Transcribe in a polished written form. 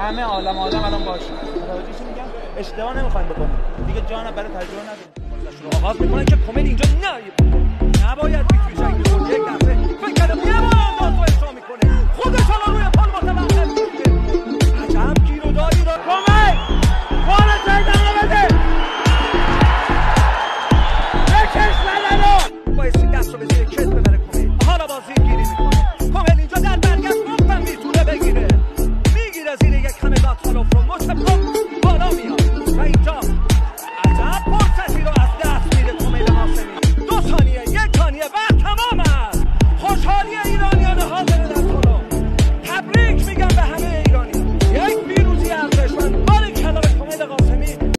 همه عالم آدم الان باشه. متوجه چی میگم؟ اشتباه نمیخوایم بکنیم. دیگه جان برای تجربه نداریم. آغاز میکنن که کمد اینجا نباید توی جنگ بود. یک دفعه فکر کردم یه بار انداز رو اجرا میکنه. خودش الان روی پال متوقف میشه. عجب گیر و داری را کمد! بال سیدان بده! بکش بلدو! بایستی دست رو به زیر کت ببره کمد. حالا بازی گیری میکنه.